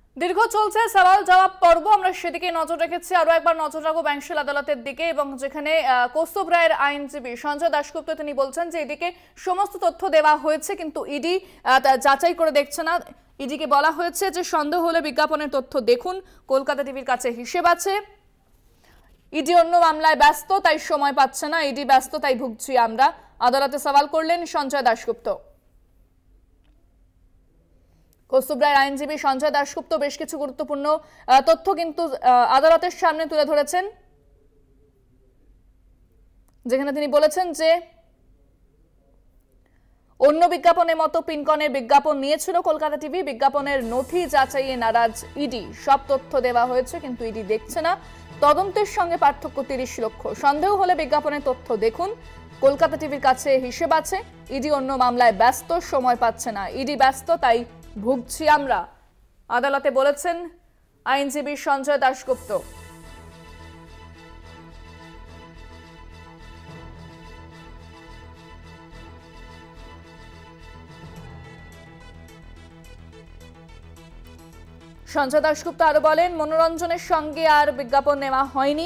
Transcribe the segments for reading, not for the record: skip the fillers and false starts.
দীর্ঘ চলছে সওয়াল জবাব পর্ব, আমরা সেদিকে নজর রেখেছি। আরো একবার নজর রাখবো ব্যাংশাল আদালতের দিকে, এবং যেখানে কৌস্তব রায়ের আইনজীবী সঞ্জয় দাশগুপ্ত তিনি বলছেন যে এদিকে সমস্ত তথ্য দেওয়া হয়েছে, কিন্তু ইডি যাচাই করে দেখছে না। ইডিকে বলা হয়েছে যে সন্দেহ হলে বিজ্ঞাপনের তথ্য দেখুন, কলকাতা টিভির কাছে হিসেব আছে। ইডি অন্য মামলায় ব্যস্ত, তাই সময় পাচ্ছে না। ইডি ব্যস্ত, তাই ভুগছি আমরা, আদালতে সওয়াল করলেন সঞ্জয় দাশগুপ্ত। কৌস্তব রায়ের আইনজীবী সঞ্জয় দাশগুপ্ত বেশ কিছু গুরুত্বপূর্ণ তথ্য কিন্তু আদালতের সামনে তুলে ধরেছেন, যেখানে তিনি বলেছেন যে অন্য বিজ্ঞাপনের মতো পিনকনের বিজ্ঞাপন নিয়েছিল কলকাতা টিভি। বিজ্ঞাপনের নথি যাচাইয়ে নারাজ ইডি। সব তথ্য দেওয়া হয়েছে, কিন্তু ইডি দেখছে না। তদন্তের সঙ্গে পার্থক্য 30 লক্ষ। সন্দেহ হলে বিজ্ঞাপনের তথ্য দেখুন, কলকাতা টিভির কাছে হিসেব আছে। ইডি অন্য মামলায় ব্যস্ত, সময় পাচ্ছে না। ইডি ব্যস্ত, তাই ভুগছি আমরা, আদালতে বলেছেন আইনজীবী সঞ্জয় দাশগুপ্ত। সঞ্জয় দাশগুপ্ত আরো বলেন, মনোরঞ্জনের সঙ্গে আর বিজ্ঞাপন নেওয়া হয়নি।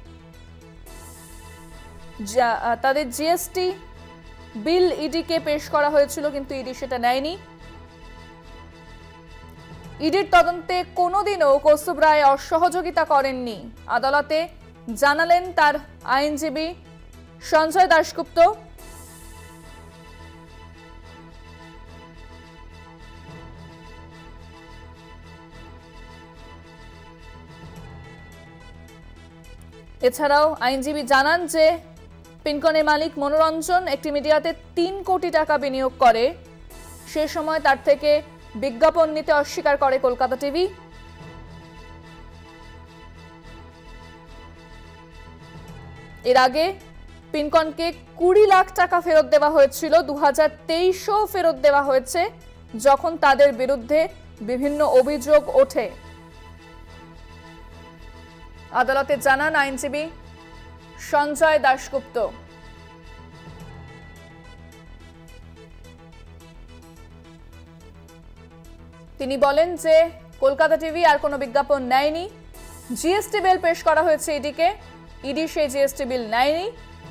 তাদের জিএসটি বিল ইডিকে পেশ করা হয়েছিল, কিন্তু ইডি সেটা নেয়নি। ইডির তদন্তে কোনোদিনও কৌস্তব রায় অসহযোগিতা করেননি, আদালতে জানালেন তার আইনজীবী সঞ্জয় দাশগুপ্ত। এছাড়াও আইনজীবী জানান যে পিনকনের মালিক মনোরঞ্জন একটি মিডিয়াতে 3 কোটি টাকা বিনিয়োগ করে। সে সময় তার থেকে বিজ্ঞাপন নিতে অস্বীকার করে কলকাতা টিভি। এর আগে পিনকনকে 20 লাখ টাকা ফেরত দেওয়া হয়েছিল, 2023-ও ফেরত দেওয়া হয়েছে, যখন তাদের বিরুদ্ধে বিভিন্ন অভিযোগ ওঠে। আদালতে জানান আইনজীবী সঞ্জয় দাশগুপ্ত। তিনি বলেন যে কলকাতা টিভি আর কোনো বিজ্ঞাপন নেয়নি। জিএসটি বিল পেশ করা হয়েছে ইডিকে, ইডি সেই জিএসটি বিল নেয়নি।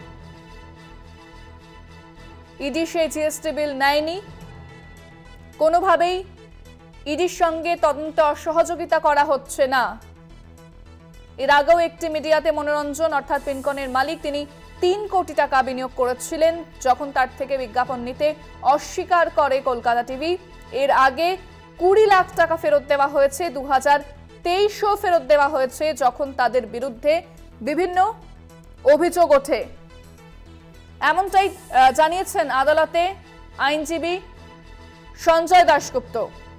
ইডি সেই জিএসটি বিল নেয়নি। কোনোভাবেই ইডির সঙ্গে তদন্তে অসহযোগিতা করা হচ্ছে না। এর আগেও একটি মিডিয়াতে মনোরঞ্জন অর্থাৎ পিনকনের মালিক তিনি 3 কোটি টাকা বিনিয়োগ করেছিলেন, যখন তার থেকে বিজ্ঞাপন নিতে অস্বীকার করে কলকাতা টিভি। এর আগে 20 লাখ টাকা ফেরত দেওয়া হয়েছে, 2023-ও ফেরত দেওয়া হয়েছে, যখন তাদের বিরুদ্ধে বিভিন্ন অভিযোগ ওঠে। এমনটাই জানিয়েছেন আদালতে আইনজীবী সঞ্জয় দাশগুপ্ত।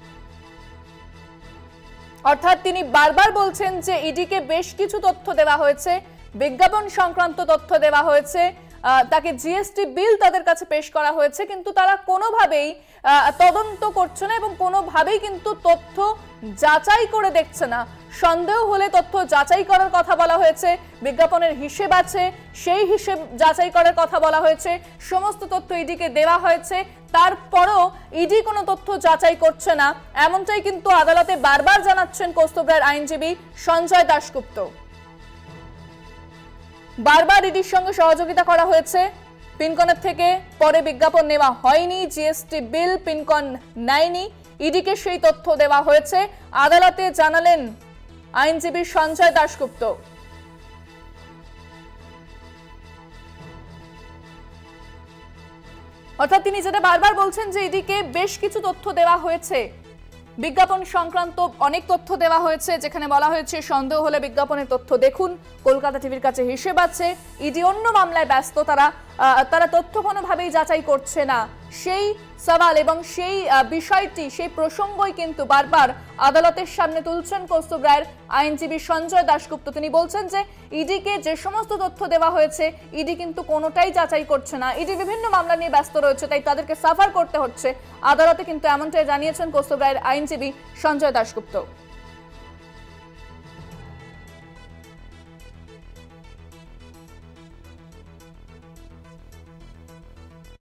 অর্থাৎ তিনি বারবার বলছেন যে ইডিকে বেশ কিছু তথ্য দেওয়া হয়েছে, বিজ্ঞাপন সংক্রান্ত তথ্য দেওয়া হয়েছে, তাকে জিএসটি বিল তাদের কাছে পেশ করা হয়েছে, কিন্তু তারা কোনোভাবেই তদন্ত করছে না এবং কোনোভাবেই কিন্তু তথ্য যাচাই করে দেখছে না। সন্দেহ হলে তথ্য যাচাই করার কথা বলা হয়েছে, বিজ্ঞাপনের হিসেব আছে, সেই হিসেব যাচাই করার কথা বলা হয়েছে, সমস্ত তথ্য ইডিকে দেওয়া হয়েছে, তারপরও ইডি কোনো তথ্য যাচাই করছে না। এমনটাই কিন্তু আদালতে বারবার জানাচ্ছেন কৌস্তব রায়ের আইনজীবী সঞ্জয় দাশগুপ্ত। বারবার ইডির সঙ্গে সহযোগিতা করা হয়েছে, পিনকনের থেকে পরে বিজ্ঞাপন নেওয়া হয়নি, জিএসটি বিল পিনকন নেয়নি, ইডিকে সেই তথ্য দেওয়া হয়েছে, আদালতে জানালেন আইনজীবী সঞ্জয় দাশগুপ্ত। অর্থাৎ তিনি যেটা বারবার বলছেন যে ইডিকে বেশ কিছু তথ্য দেওয়া হয়েছে, বিজ্ঞাপন সংক্রান্ত অনেক তথ্য দেওয়া হয়েছে, যেখানে বলা হয়েছে সন্দেহ হলে বিজ্ঞাপনের তথ্য দেখুন, কলকাতা টিভির কাছে হিসেব আছে। ইডি অন্য মামলায় ব্যস্ত, তারা তথ্য কোনোভাবেই যাচাই করছে না। সেই সওয়াল এবং সেই বিষয়টি, সেই প্রসঙ্গই কিন্তু বারবার আদালতের সামনে তুলছেন কৌস্তব রায়ের আইনজীবী সঞ্জয় দাশগুপ্ত। তিনি বলছেন যে ইডিকে যে সমস্ত তথ্য দেওয়া হয়েছে ইডি কিন্তু কোনোটাই যাচাই করছে না, ইডি বিভিন্ন মামলা নিয়ে ব্যস্ত রয়েছে, তাই তাদেরকে সাফার করতে হচ্ছে। আদালতে কিন্তু এমনটাই জানিয়েছেন কৌস্তব রায়ের আইনজীবী সঞ্জয় দাশগুপ্ত।